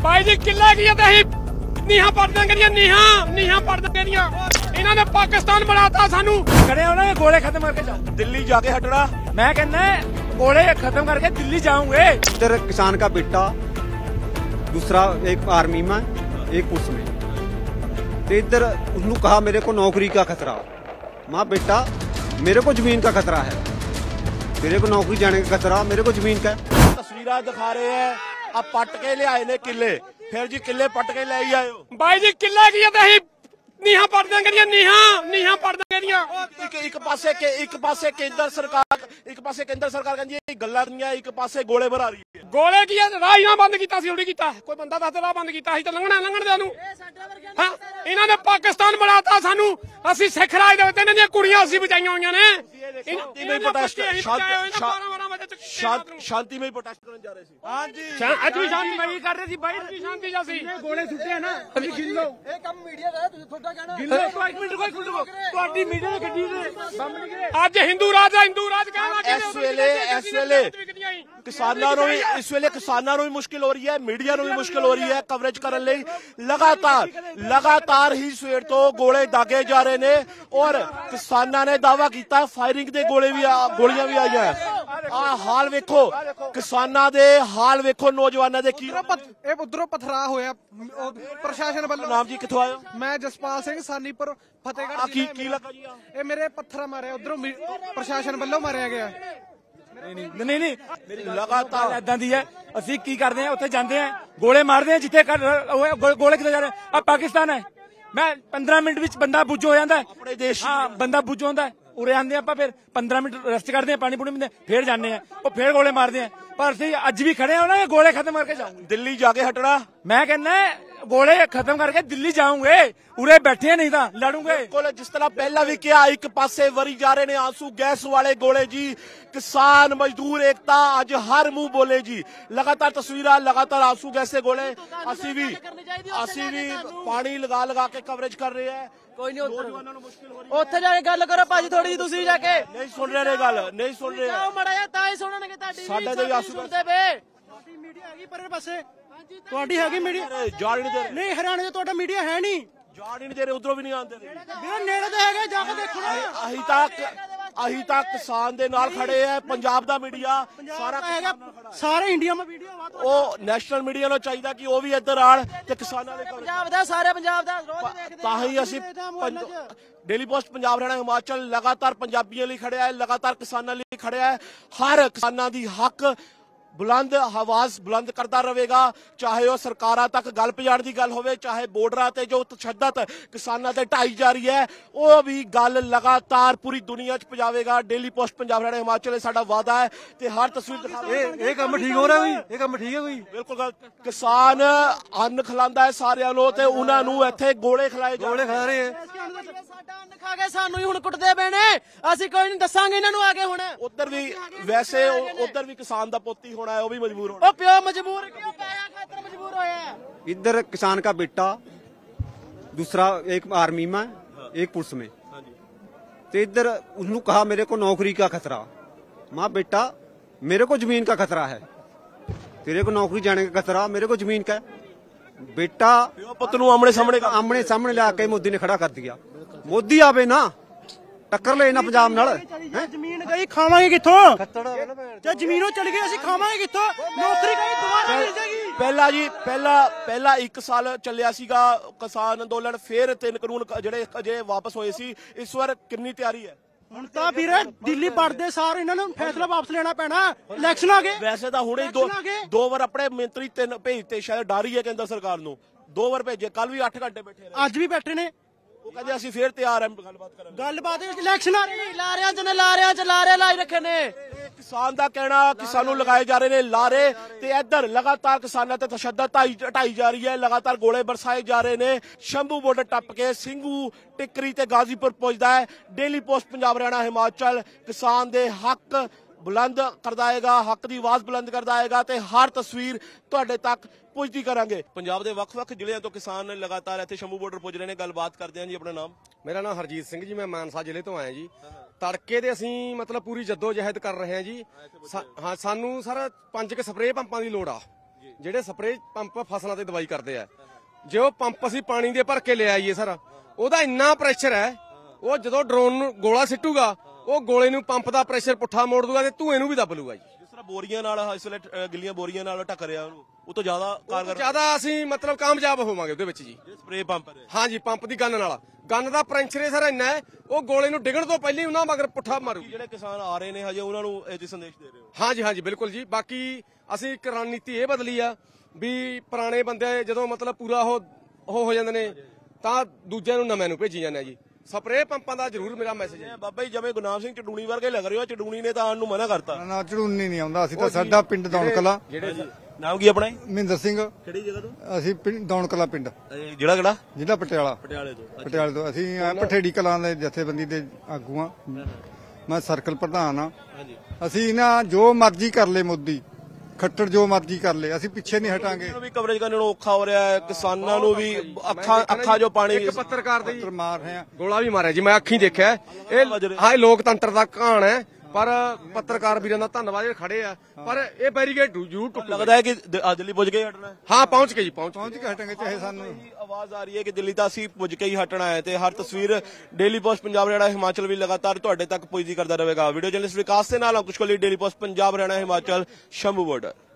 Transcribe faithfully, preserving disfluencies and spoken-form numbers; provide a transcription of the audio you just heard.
भाई जी किला की नीहा पड़ देंगे नीहा नीहा पड़ देंगे इन्होंने पाकिस्तान बनाता सानू खड़े होना गोले खत्म करके जाओ दिल्ली जाके हटना मैं कहना गोले खत्म करके दिल्ली जाऊंगे। इधर किसान का बेटा दूसरा एक आर्मी में एक पुलिस में तो इधर उसने कहा मेरे को नौकरी का खतरा माँ बेटा मेरे को जमीन का खतरा है मेरे को नौकरी जाने का खतरा मेरे को जमीन का। तस्वीर दिखा रहे हैं अब पट के ले आए ने किले फिर जी किले पट के ले आए हो भाई जी किला की नीहा पड़ देंगे नीहा नीहा पड़ देंगे एक एक पासे के एक पासे केंद्र सरकार एक पासे केंद्र सरकार कहंदी है गल्लां नहीं है एक पासे गोले भरा रही है गोले की राह ही बंद किया उड़ी किया कोई बंदा दस राह बंद किया तो लंघना लंघण देनु हां इन्होंने पाकिस्तान बनाता सानू असि सिख राज दे इन्हां दी कुड़ियां असि बचाईयां होईयां ने शांति में प्रोटेस्ट शांति में प्रोटेस्ट करन जा रहे सी हां जी आज भी शांति में कर रहे सी भाई की शांति जासी गोले छुट्टे है ना अभी गिन लो ए काम मीडिया दा तुसी थोड़ा कहना गिन लो एक मिनट कोई खुल लो ਤੁਹਾਡੀ मीडिया ने गड्डी दे बम निकले ਅੱਜ ਹਿੰਦੂ ਰਾਜ ਹਿੰਦੂ ਰਾਜ ਕਹਿਣਾ ਇਸ ਵੇਲੇ ਇਸ ਵੇਲੇ ਕਿਸਾਨਾਂ ਨੂੰ ਇਸ ਵੇਲੇ ਕਿਸਾਨਾਂ ਨੂੰ ਵੀ ਮੁਸ਼ਕਿਲ ਹੋ ਰਹੀ ਹੈ ਮੀਡੀਆ ਨੂੰ ਵੀ ਮੁਸ਼ਕਿਲ ਹੋ ਰਹੀ ਹੈ ਕਵਰੇਜ ਕਰਨ ਲਈ ਲਗਾਤਾਰ ਲਗਾਤਾਰ ਹੀ ਸਵੇਰ ਤੋਂ ਗੋਲੇ ਦਾਗੇ ਜਾ ਰਹੇ ਨੇ ਔਰ ਕਿਸਾਨਾਂ ਨੇ ਦਾਅਵਾ ਕੀਤਾ ਫਾਇਰਿੰਗ ਦੇ ਗੋਲੇ ਵੀ ਗੋਲੀਆਂ ਵੀ ਆਈਆਂ ਆ ਹਾਲ ਵੇਖੋ ਕਿਸਾਨਾਂ ਦੇ ਹਾਲ ਵੇਖੋ ਨੌਜਵਾਨਾਂ ਦੇ ਕੀ ਇਹ ਉਧਰੋਂ ਪਥਰਾ ਹੋਇਆ ਪ੍ਰਸ਼ਾਸਨ ਵੱਲੋਂ। ਨਾਮ ਜੀ ਕਿੱਥੋਂ ਆਏ ਹੋ? ਮੈਂ ਜਸਪਾਲ ਸਿੰਘ ਸਾਨੀਪੁਰ ਫਤਿਹਗੜ੍ਹ ਕੀ ਕੀ ਲੱਗਾ ਜੀ ਇਹ ਮੇਰੇ ਪੱਥਰ ਮਾਰਿਆ ਉਧਰੋਂ ਪ੍ਰਸ਼ਾਸਨ ਵੱਲੋਂ ਮਾਰਿਆ ਗਿਆ। नहीं नहीं नहीं लगातार ऐदा दी है असि की करते हैं उत्थे जाते हैं गोले मारते हैं जिथे गोले किते जा रहे हैं अब पाकिस्तान है मैं पंद्रह मिनट विच बंदा बुझो हो जाता है अपने देश हाँ बंदा बुझो होंदा है उरे आंदे आप फिर पंद्रह मिनट रेस्ट करते हैं पानी पूनी पींदे फिर जाने हैं वो फिर गोले मारते हैं पर असि अज भी खड़े हो ना गोले खत्म करके जाऊंगे दिल्ली जाके हटना मैं कहना गोले खत्म करके दिल्ली जाऊंगे उरे बैठे नहीं था लड़ूंगे। जिस तरह पहला भी किया एक पासे वरी जा रहे ने आंसू गैस वाले गोले जी किसान मजदूर एकता अज हर मुंह बोले जी लगातार तस्वीर लगातार आंसू गैस गोले असी भी असी भी पानी लगा लगा के कवरेज कर रहे हैं कोई नहीं उत्थे जाके गल करो भाजी थोड़ी जी तुसी जाके नहीं सुन रहे गल नहीं सुन रहे मड़ा जा तां ही सुनणगे ताडी साडे ते आंसू सुनदे पे मीडिया हैगी परे पासे ਤੁਹਾਡੀ ਹੈਗੀ ਮੀਡੀਆ ਜਾਣ ਨਹੀਂ ਦੇ ਰਹੇ ਨਹੀਂ ਹਰਿਆਣੇ ਦਾ ਤੁਹਾਡਾ ਮੀਡੀਆ ਹੈ ਨਹੀਂ ਜਾਣ ਨਹੀਂ ਦੇ ਰਹੇ ਉਧਰੋਂ ਵੀ ਨਹੀਂ ਆਉਂਦੇ ਵੀਰ ਨੇੜੇ ਤੇ ਹੈਗੇ ਜਾ ਕੇ ਦੇਖੋ ਨਾ ਅਹੀਂ ਤੱਕ ਅਹੀਂ ਤੱਕ ਕਿਸਾਨ ਦੇ ਨਾਲ ਖੜੇ ਆ ਪੰਜਾਬ ਦਾ ਮੀਡੀਆ ਸਾਰਾ ਹੈਗਾ ਸਾਰੇ ਇੰਡੀਆ ਮੇ ਵੀਡੀਓ ਵਾ ਉਹ ਨੈਸ਼ਨਲ ਮੀਡੀਆ ਨੂੰ ਚਾਹੀਦਾ ਕਿ ਉਹ ਵੀ ਇੱਧਰ ਆਣ ਤੇ ਕਿਸਾਨਾਂ ਦੇ ਪੰਜਾਬ ਦਾ ਸਾਰੇ ਪੰਜਾਬ ਦਾ ਰੋਜ਼ ਦੇਖਦੇ ਤਾਂ ਹੀ ਅਸੀਂ डेली पोस्ट पंजाब हरियाणा हिमाचल लगातार पंजाबियों लिए खड़े है लगातार किसानों लिए खड़े है हर किसानों की हक बुलंद आवाज बुलंद करता रहेगा चाहे वह सरकारां तक गल पजाण की गल होवे चाहे बॉर्डर ते जो तशद्दद किसानों ते ढाई जा रही है वह भी गल लगातार पूरी दुनिया च पजावेगा। डेली पोस्ट पंजाब हरियाणा हिमाचल साडा वादा है ते हर तस्वीर दिखा ये काम ठीक हो रहा है ये काम ठीक है कोई बिल्कुल किसान अन्न खिलांदा है सारियां नूं ते उन्हां नूं इत्थे गोले खिलाए गोले खिला रहे हैं ਸਾਡਾ ਅੰਨ ਖਾ ਕੇ ਸਾਨੂੰ ਹੀ ਹੁਣ ਕੁੱਟਦੇ ਪਏ ਨੇ ਅਸੀਂ ਕੋਈ ਨਹੀਂ ਦੱਸਾਂਗੇ ਇਹਨਾਂ ਨੂੰ ਆ ਕੇ ਹੁਣ ਉਧਰ ਵੀ ਵੈਸੇ ਉਧਰ ਵੀ ਕਿਸਾਨ ਦਾ ਪੁੱਤ ਹੀ ਹੋਣਾ ਹੈ ਉਹ ਵੀ ਮਜਬੂਰ ਹੋਣਾ ਉਹ ਪਿਓ ਮਜਬੂਰ ਕਿਉਂ ਕਾਇਆ ਖਾਤਰ ਮਜਬੂਰ ਹੋਇਆ। इधर किसान का बेटा दूसरा एक आर्मी में एक पुलिस में तो इधर उसने कहा मेरे को नौकरी का खतरा माँ बेटा मेरे को जमीन का खतरा है तेरे को नौकरी जाने का खतरा मेरे को जमीन का बेटा पुत नूं आमने सामने आमने सामने ला के मोदी ने खड़ा कर दिया मोदी आवे ना टक्कर ले ना पंजाब नाल ਜ਼ਮੀਨ ਗਈ ਖਾਵਾਂਗੇ ਕਿੱਥੋਂ ਜੇ ਜ਼ਮੀਨੋਂ ਚਲ ਗਏ ਅਸੀਂ ਖਾਵਾਂਗੇ ਕਿੱਥੋਂ ਨੌਕਰੀ ਕਰੀ ਦੁਬਾਰਾ ਮਿਲ ਜਾਏਗੀ। ਪਹਿਲਾ ਜੀ ਪਹਿਲਾ ਪਹਿਲਾ ਇੱਕ ਸਾਲ ਚੱਲਿਆ ਸੀਗਾ ਕਿਸਾਨ ਅੰਦੋਲਨ ਫਿਰ ਤਿੰਨ ਕਾਨੂੰਨ ਜਿਹੜੇ ਅਜੇ ਵਾਪਸ ਹੋਏ ਸੀ ਇਸ ਵਾਰ ਕਿੰਨੀ ਤਿਆਰੀ ਹੈ? ਹੁਣ ਤਾਂ ਵੀਰੇ ਦਿੱਲੀ ਪੜਦੇ ਸਾਰ ਇਹਨਾਂ ਨੂੰ ਫੈਸਲਾ ਵਾਪਸ ਲੈਣਾ ਪੈਣਾ ਇਲੈਕਸ਼ਨ ਆ ਗਏ ਵੈਸੇ ਤਾਂ ਹੁਣੇ ਦੋ ਦੋ ਵਾਰ ਆਪਣੇ ਮੰਤਰੀ ਤਿੰਨ ਭੇਜਤੇ ਸ਼ਾਇਦ ਡਰ ਹੀ ਹੈ ਕੇਂਦਰ ਸਰਕਾਰ ਨੂੰ ਦੋ ਵਾਰ ਭੇਜੇ ਕੱਲ ਵੀ ਅੱਠ ਘੰਟੇ ਬੈਠੇ ਰਹੇ ਅੱਜ ਵੀ ਬੈਠੇ ਨੇ ਉਹ ਕਹਿੰਦੇ ਅਸੀਂ ਫੇਰ ਤਿਆਰ ਹਾਂ ਗੱਲਬਾਤ ਕਰਨ ਗੱਲਬਾਤ ਇਲੈਕਸ਼ਨ ਆ ਰਹੇ ਨੇ ਲਾਰਿਆਂ ਚ ਨੇ ਲਾਰਿਆਂ ਚ ਲਾਰੇ ਲਾਈ ਰੱਖੇ ਨੇ ਕਿਸਾਨ ਦਾ ਕਹਿਣਾ ਕਿ ਸਾਨੂੰ ਲਗਾਏ ਜਾ ਰਹੇ ਨੇ ਲਾਰੇ ਤੇ ਇੱਧਰ ਲਗਾਤਾਰ ਕਿਸਾਨਾਂ ਤੇ ਤਸ਼ੱਦਦ ਢਾਈ ਜਾ ਰਹੀ ਹੈ लगातार ਗੋਲੇ ਬਰਸਾਏ ਜਾ ਰਹੇ ਨੇ ਸ਼ੰਭੂ ਬਾਰਡਰ ਟੱਪ ਕੇ ਸਿੰਘੂ ਟਿੱਕਰੀ ਤੇ ਗਾਜ਼ੀਪੁਰ ਪਹੁੰਚਦਾ ਹੈ। ਡੇਲੀ ਪੋਸਟ ਪੰਜਾਬ ਹਰਿਆਣਾ ਹਿਮਾਚਲ ਕਿਸਾਨ ਦੇ ਹੱਕ बुलंद करदा आएगा हक की आवाज बुलंद करदा आएगा ते हर तस्वीर तुहाडे तक पहुंचती करांगे। पंजाब दे वख-वख जिले तो किसान लगातार इत्थे शंभू बॉर्डर पुज रहे हैं गलबात करते हैं जी। अपना नाम? मेरा नाम हरजीत सिंह जी मैं मानसा जिले तो आया जी। तड़के दे असीं मतलब पूरी जद्दोजहद कर रहे हैं जी। हाँ सानू सर पंज के स्प्रे पंपां दी लोड़ आ ਜਿਹੜੇ ਸਪਰੇਅ ਪੰਪ ਫਸਲਾਂ ਤੇ ਦਵਾਈ ਕਰਦੇ ਆ, ਜੇ ਉਹ ਪੰਪ ਅਸੀਂ ਪਾਣੀ ਦੇ ਭਰ ਕੇ ਲੈ ਆਈਏ ਸਰ, ਉਹਦਾ ਇੰਨਾ ਪ੍ਰੈਸ਼ਰ ਹੈ, ਉਹ ਜਦੋਂ ਡਰੋਨ ਨੂੰ ਗੋਲਾ ਸਿੱਟੂਗਾ ਉਹ ਗੋਲੇ ਨੂੰ ਪੰਪ ਦਾ ਪ੍ਰੈਸ਼ਰ ਪੁੱਠਾ ਮੋੜ ਦੂਗਾ ਤੇ ਧੂਏ ਨੂੰ ਵੀ ਦੱਬ ਲੂਗਾ ਜੀ। ਜਿਸ ਤਰ੍ਹਾਂ ਬੋਰੀਆਂ ਨਾਲ ਇਸ ਵੇਲੇ ਅ, ਗਿੱਲੀਆਂ ਬੋਰੀਆਂ ਨਾਲ ਢੱਕ ਰਿਹਾ ਉਹਨੂੰ, ਉਹ ਤੋਂ ਜ਼ਿਆਦਾ ਕਾਰਗਰ ਜਿਆਦਾ ਅਸੀਂ ਮਤਲਬ ਕਾਮਯਾਬ ਹੋਵਾਂਗੇ ਉਹਦੇ ਵਿੱਚ ਜੀ। ਸਪਰੇ ਪੰਪ ਹੈ। ਹਾਂਜੀ, ਪੰਪ ਦੀ ਗੰਨ ਨਾਲ, ਗੰਨ ਦਾ ਪ੍ਰੈਸ਼ਰ ਸਰ ਇੰਨਾ ਹੈ, ਉਹ ਗੋਲੇ ਨੂੰ ਡਿੱਗਣ ਤੋਂ ਪਹਿਲਾਂ ਹੀ ਉਹਨਾਂ ਮਗਰ ਪੁੱਠਾ ਮਾਰੂ। ਜਿਹੜੇ ਕਿਸਾਨ ਆ ਰਹੇ ਨੇ ਹਜੇ ਉਹਨਾਂ ਨੂੰ ਇਹ ਜੀ ਸੰਦੇਸ਼ ਦੇ ਰਹੇ ਹੋ? ਹਾਂਜੀ ਹਾਂਜੀ ਬਿਲਕੁਲ ਜੀ। ਬਾਕੀ ਅਸੀਂ ਇੱਕ ਰਣਨੀਤੀ ਇਹ ਬਦਲੀ ਆ ਵੀ ਪੁਰਾਣੇ ਬੰਦੇ ਜਦੋਂ ਮਤਲਬ ਪੂਰਾ ਉਹ ਉਹ ਹੋ ਜਾਂਦੇ ਨੇ ਤਾਂ ਦੂਜਿਆਂ ਨੂੰ ਨਵੇਂ ਨੂੰ ਭੇਜੀ ਜਾਂਦੇ ਆ ਜੀ। ਸਪਰੇਅ ਪੰਪਾਂ ਦਾ ਜ਼ਰੂਰ ਮੇਰਾ ਮੈਸੇਜ ਹੈ। ਬਾਬਾ ਜੀ ਜਿਵੇਂ ਗੁਰਨਾਮ ਸਿੰਘ ਚਡੂਣੀ ਵਰਗੇ ਲੱਗ ਰਹੇ ਹੋ, ਚਡੂਣੀ ਨੇ ਤਾਂ ਆਉਣ ਨੂੰ ਮਨਾ ਕਰਤਾ। ਨਾ ਝੜੂਨੀ ਨਹੀਂ ਆਉਂਦਾ, ਅਸੀਂ ਤਾਂ ਸਾਡਾ ਪਿੰਡ ਦੌਣ ਕਲਾਂ। ਜਿਹੜੇ ਨਾਮ ਕੀ ਆਪਣਾ? ਮਹਿੰਦਰ ਸਿੰਘ। ਕਿਹੜੀ ਜਗ੍ਹਾ ਤੋਂ? ਅਸੀਂ ਪਿੰਡ ਦੌਣ ਕਲਾਂ ਪਿੰਡ, ਜਿਹੜਾ ਕਿਹੜਾ? ਜ਼ਿਲ੍ਹਾ ਪਟਿਆਲਾ। ਪਟਿਆਲੇ ਤੋਂ। ਪਟਿਆਲੇ ਤੋਂ ਅਸੀਂ ਐਂ ਪਠੇੜੀ ਕਲਾਂ ਦੇ ਜਥੇਬੰਦੀ ਦੇ ਆਗੂ ਆ, ਮੈਂ ਸਰਕਲ ਪ੍ਰਧਾਨ ਆ। ਅਸੀਂ ਨਾ ਜੋ ਮਰਜ਼ੀ ਕਰ ਲੇ ਮੋਦੀ, ਖੱਟਰ ਜੋ ਮਰਜ਼ੀ ਕਰ ਲੇ, ਅਸੀਂ ਪਿੱਛੇ ਨਹੀਂ ਹਟਾਂਗੇ। ਵੀ ਕਵਰੇਜ ਕਰਨ ਨੂੰ ਔਖਾ ਹੋ ਰਿਹਾ ਹੈ, ਕਿਸਾਨਾਂ ਨੂੰ ਵੀ ਅੱਖਾਂ ਅੱਖਾਂ ਜੋ ਪਾਣੀ ਇੱਕ ਪੱਤਰਕਾਰ ਦੇ ਪੱਤਰ ਮਾਰ ਰਹੇ ਆ, ਗੋਲਾ ਵੀ ਮਾਰਿਆ ਜੀ, ਮੈਂ ਅੱਖੀਂ ਦੇਖਿਆ। ਇਹ ਹਾਂ ਇਹ ਲੋਕਤੰਤਰ ਦਾ ਕਹਾਣ ਹੈ, ਪਰ ਪੱਤਰਕਾਰ ਵੀਰਾਂ ਦਾ ਧੰਨਵਾਦ ਜਿਹੜੇ ਖੜੇ ਆ, ਪਰ ਇਹ ਬੈਰੀਗੇਡ ਜ਼ਰੂਰ ਟੁੱਟ ਲੱਗਦਾ ਹੈ ਕਿ ਦ- ਦਿੱਲੀ ਪੁੱਜ ਕੇ ਹਟਣਾ ਹੈ। ਹਾਂ ਪਹੁੰਚ ਗਏ ਜੀ, ਪਹੁੰਚ ਪਹੁੰਚ ਕੇ ਹਟਾਂਗੇ ਚਾਹੇ ਸਾਨੂੰ। ਆਵਾਜ਼ ਆ ਰਹੀ ਹੈ ਕਿ ਦਿੱਲੀ ਤਾਂ ਅਸੀਂ ਪੁੱਜ ਕੇ ਹੀ ਹਟਣਾ ਹੈ ਤੇ ਹਰ ਤਸਵੀਰ ਡੇਲੀ ਪੋਸਟ ਪੰਜਾਬ ਹਰਿਆਣਾ ਹਿਮਾਚਲ ਵੀ ਲਗਾਤਾਰ ਤੁਹਾਡੇ ਤੱਕ ਪੁੱਜਦੀ ਕਰਦਾ ਰਹੇਗਾ। ਵੀਡੀਓ ਜਰਨਲਿਸਟ ਵਿਕਾਸ ਦੇ ਨਾਲ Ankush Kohli, Daily Post Punjab Haryana Himachal, Shambhu border.